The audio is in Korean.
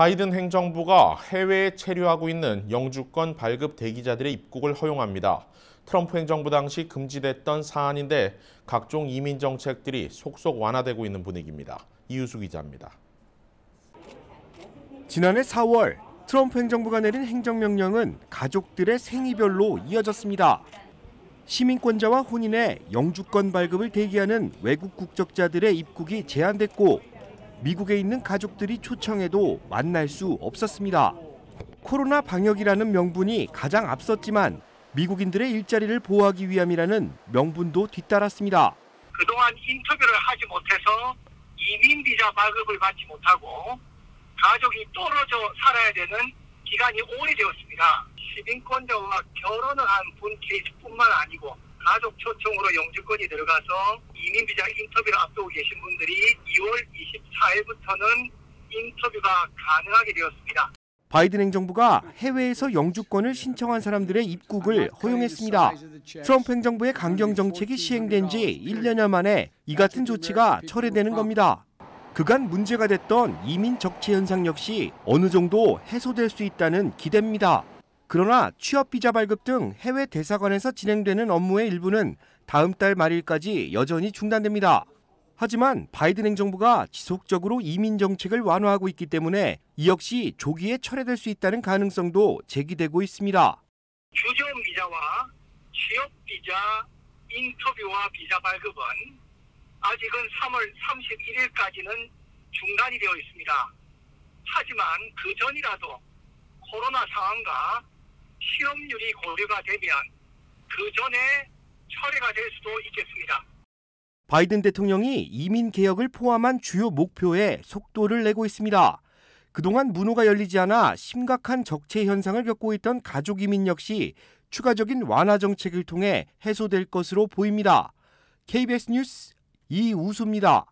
바이든 행정부가 해외에 체류하고 있는 영주권 발급 대기자들의 입국을 허용합니다. 트럼프 행정부 당시 금지됐던 사안인데 각종 이민 정책들이 속속 완화되고 있는 분위기입니다. 이유수 기자입니다. 지난해 4월 트럼프 행정부가 내린 행정명령은 가족들의 생이별로 이어졌습니다. 시민권자와 혼인의 영주권 발급을 대기하는 외국 국적자들의 입국이 제한됐고 미국에 있는 가족들이 초청해도 만날 수 없었습니다. 코로나 방역이라는 명분이 가장 앞섰지만 미국인들의 일자리를 보호하기 위함이라는 명분도 뒤따랐습니다. 그동안 인터뷰를 하지 못해서 이민 비자 발급을 받지 못하고 가족이 떨어져 살아야 되는 기간이 오래되었습니다. 시민권자와 결혼을 한 분 케이스뿐만 아니고 가족 초청으로 영주권이 들어가서 이민 비자 인터뷰를 앞두고 계신 분들이 2월 24일부터는 인터뷰가 가능하게 되었습니다. 바이든 행정부가 해외에서 영주권을 신청한 사람들의 입국을 허용했습니다. 트럼프 행정부의 강경 정책이 시행된 지 1년여 만에 이 같은 조치가 철회되는 겁니다. 그간 문제가 됐던 이민 적체 현상 역시 어느 정도 해소될 수 있다는 기대입니다. 그러나 취업 비자 발급 등 해외 대사관에서 진행되는 업무의 일부는 다음 달 말일까지 여전히 중단됩니다. 하지만 바이든 행정부가 지속적으로 이민 정책을 완화하고 있기 때문에 이 역시 조기에 철회될 수 있다는 가능성도 제기되고 있습니다. 주재원 비자와 취업 비자, 인터뷰와 비자 발급은 아직은 3월 31일까지는 중단이 되어 있습니다. 하지만 그 전이라도 코로나 상황과 실업률이 고려가 되면 그 전에 철회가 될 수도 있겠습니다. 바이든 대통령이 이민 개혁을 포함한 주요 목표에 속도를 내고 있습니다. 그동안 문호가 열리지 않아 심각한 적체 현상을 겪고 있던 가족 이민 역시 추가적인 완화 정책을 통해 해소될 것으로 보입니다. KBS 뉴스 이우수입니다.